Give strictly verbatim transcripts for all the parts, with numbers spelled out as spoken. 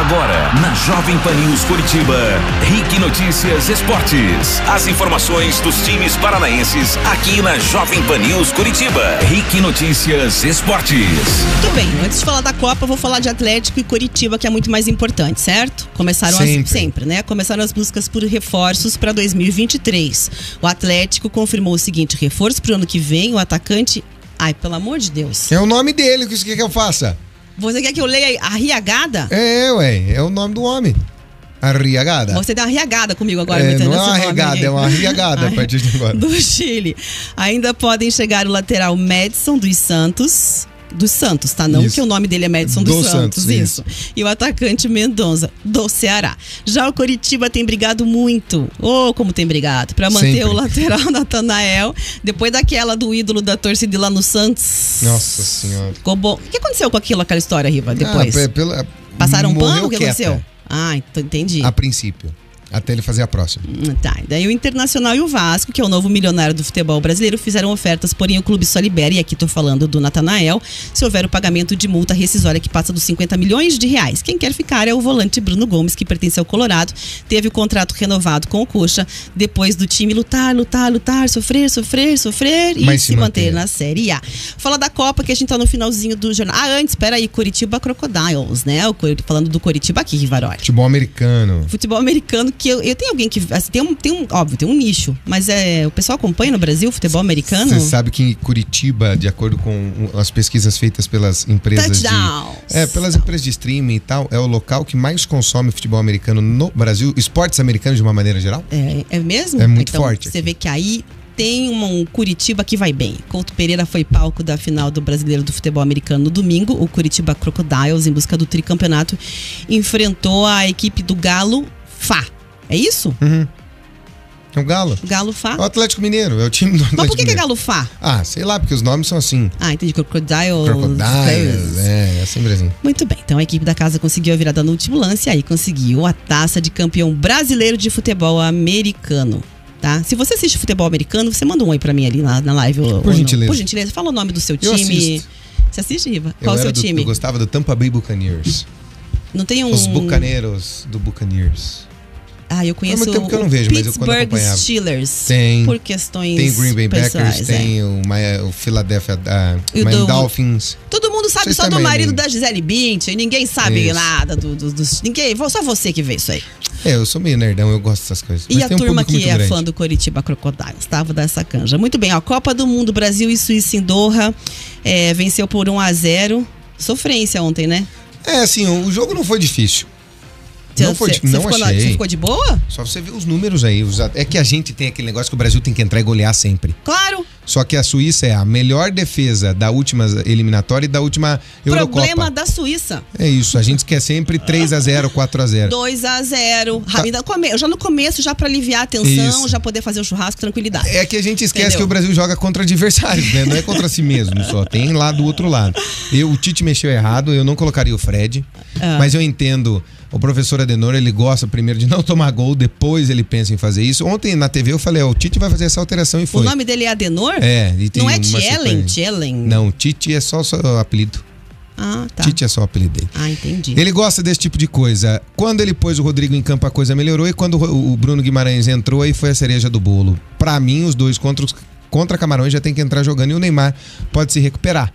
Agora, na Jovem Pan News Curitiba, Rick Notícias Esportes. As informações dos times paranaenses aqui na Jovem Pan News Curitiba. Rick Notícias Esportes. Muito bem, antes de falar da Copa, vou falar de Atlético e Curitiba, que é muito mais importante, certo? Começaram sempre, as, sempre né? Começaram as buscas por reforços para dois mil e vinte e três. O Atlético confirmou o seguinte: reforço para o ano que vem, o atacante... Ai, pelo amor de Deus. É o nome dele, o que você quer que eu faça? Você quer que eu leia Arriagada? É, ué, é o nome do homem. Arriagada. Você deu uma arriagada comigo agora. É, me não é uma regada, é uma arriagada a partir de agora. Do Chile. Ainda podem chegar o lateral Madison dos Santos. Dos Santos, tá? Não isso. que o nome dele é Madison dos do Santos, Santos, isso. isso. E o atacante Mendonça, do Ceará. Já o Coritiba tem brigado muito. Oh, como tem brigado. Pra manter Sempre. o lateral Natanael. Depois daquela do ídolo da torcida lá no Santos. Nossa senhora. Ficou bom. O que aconteceu com aquilo, aquela história, Riva, depois? Ah, pela, Passaram um pano? O que quieta. aconteceu? Ah, entendi. A princípio. Até ele fazer a próxima. Tá, daí o Internacional e o Vasco, que é o novo milionário do futebol brasileiro, fizeram ofertas, porém o clube só libera, e aqui tô falando do Natanael, se houver o pagamento de multa rescisória que passa dos cinquenta milhões de reais. Quem quer ficar é o volante Bruno Gomes, que pertence ao Colorado, teve o contrato renovado com o Coxa, depois do time lutar, lutar, lutar, sofrer, sofrer, sofrer e Mas se, se manter. manter na Série A. Fala da Copa, que a gente tá no finalzinho do jornal. Ah, antes, peraí, Curitiba Crocodiles, né? O, falando do Curitiba aqui, Rivaroli. Futebol americano. Futebol americano, que eu, eu tenho alguém que assim, tem um, tem um, óbvio, tem um nicho, mas é, o pessoal acompanha no Brasil o futebol americano? Você sabe que em Curitiba, de acordo com as pesquisas feitas pelas empresas Touchdowns. de, é, pelas empresas de streaming e tal, é o local que mais consome futebol americano no Brasil, esportes americanos de uma maneira geral? É, é mesmo? É muito então, forte Você aqui. vê que aí tem um Curitiba que vai bem. Couto Pereira foi palco da final do Brasileiro do Futebol Americano no domingo. O Curitiba Crocodiles, em busca do tricampeonato, enfrentou a equipe do Galo Fá. É isso? Uhum. É o Galo. Galo Fá. É o Atlético Mineiro, é o time do Atlético Mas por que, que é Mineiro. Galo Fá? Ah, sei lá, porque os nomes são assim. Ah, entendi. Crocodiles. Crocodiles, é, é sempre assim. Muito bem, então a equipe da casa conseguiu a virada no último lance e aí conseguiu a taça de campeão brasileiro de futebol americano. Tá? Se você assiste futebol americano, você manda um oi pra mim ali na, na live. Ou, Por ou gentileza. Por gentileza, fala o nome do seu Eu time. assisto. Você assiste, Riva? Eu Qual é o era seu do- time? Eu gostava do Tampa Bay Buccaneers. Não tem um. Os bucaneiros do Buccaneers. Ah, eu conheço Faz muito tempo que eu o não vejo, mas eu quando Pittsburgh acompanhava. Steelers. Tem. Por questões Tem Green Bay pessoais, Packers, é. tem o, Mi- o Philadelphia uh, E o Miami do- Dolphins. Todo mundo sabe Vocês só do também, marido né? da Gisele Bündchen. Ninguém sabe Isso. nada do- do- dos. Ninguém. Só você que vê isso aí. É, eu sou meio nerdão, eu gosto dessas coisas. E Mas a tem um turma público que muito é grande. fã do Coritiba Crocodiles, tá? Vou dar essa canja. Muito bem, ó, Copa do Mundo, Brasil e Suíça em Doha, é, venceu por um a zero. Sofrência ontem, né? É, assim, o jogo não foi difícil. Você- Não foi, você- difícil, não você ficou na- achei. Você ficou de boa? Só você ver os números aí. os a- É que a gente tem aquele negócio que o Brasil tem que entrar e golear sempre. Claro. Só que a Suíça é a melhor defesa da última eliminatória e da última Eurocopa. Problema da Suíça. É isso, a gente quer sempre três a zero, quatro a zero. dois a zero. Tá. Ainda come- Já no começo, já pra aliviar a tensão, Isso. já poder fazer o churrasco, tranquilidade. É que a gente esquece Entendeu? que o Brasil joga contra adversários, né? Não é contra si mesmo só, tem lá do outro lado. Eu, o Tite mexeu errado, eu não colocaria o Fred, Ah. mas eu entendo. O professor Adenor, ele gosta primeiro de não tomar gol, depois ele pensa em fazer isso. Ontem na T V eu falei, ó, o Tite vai fazer essa alteração e foi. O nome dele é Adenor? É, e tem Não é uma Tchellen? sequência. Tchellen? Não, Tite é só o seu apelido. Ah, tá. Tite é só o apelido dele. Ah, entendi. Ele gosta desse tipo de coisa. Quando ele pôs o Rodrigo em campo, a coisa melhorou. E quando o o Bruno Guimarães entrou, aí foi a cereja do bolo. Pra mim, os dois contra, os, contra Camarões já tem que entrar jogando. E o Neymar pode se recuperar.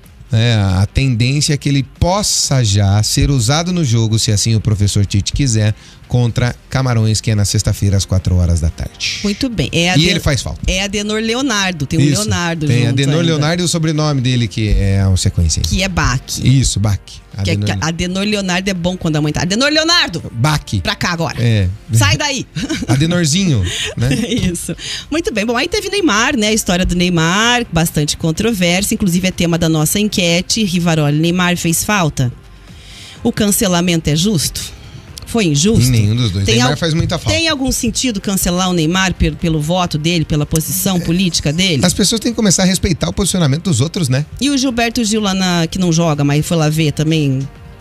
É, a tendência é que ele possa já ser usado no jogo, se assim o professor Tite quiser, contra Camarões, que é na sexta-feira, às quatro horas da tarde. Muito bem. É E Aden- ele faz falta. É Adenor Leonardo. Tem um Isso. Leonardo Tem junto Adenor ainda, Leonardo e o sobrenome dele, que é a sequência. que é Bach. Isso, Bach. Que é, Adenor, que Adenor Leonardo é bom quando a mãe tá. Adenor Leonardo! Bach. Pra cá agora. É. Sai daí! Adenorzinho, né? É isso. Muito bem. Bom, aí teve Neymar, né? A história do Neymar, bastante controversa. Inclusive é tema da nossa enquete. Rivaroli, Neymar fez falta? O cancelamento é justo? Foi injusto? Em nenhum dos dois. Tem Neymar al- faz muita falta. Tem algum sentido cancelar o Neymar pelo, pelo voto dele, pela posição política dele? As pessoas têm que começar a respeitar o posicionamento dos outros, né? E o Gilberto Gil lá na, que não joga, mas foi lá ver também,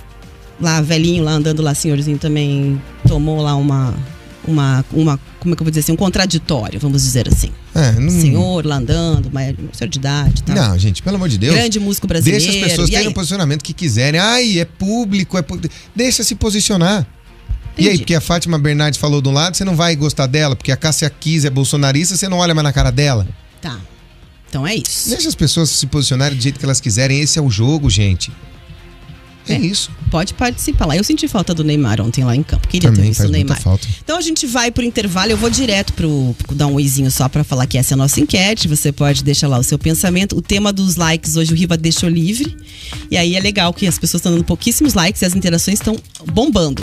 lá velhinho, lá andando lá, senhorzinho também tomou lá uma, uma, uma, como é que eu vou dizer assim, um contraditório, vamos dizer assim. É, não... Senhor lá andando, senhor de idade, tá? Não, gente, pelo amor de Deus. Grande músico brasileiro. Deixa as pessoas terem o posicionamento que quiserem. Ai, é público, é público. Deixa se posicionar. Entendi. E aí, porque a Fátima Bernardes falou de um lado, você não vai gostar dela, porque a Cássia Kiss é bolsonarista, você não olha mais na cara dela. Tá. Então é isso. Deixa as pessoas se posicionarem do jeito que elas quiserem. Esse é o jogo, gente. É, é isso. Pode participar lá. Eu senti falta do Neymar ontem lá em campo. Queria Também ter visto faz o Neymar. muita falta. Então a gente vai pro intervalo. Eu vou direto pro, pro dar um oizinho só pra falar que essa é a nossa enquete. Você pode deixar lá o seu pensamento. O tema dos likes hoje o Riva deixou livre. E aí é legal que as pessoas estão dando pouquíssimos likes e as interações estão bombando.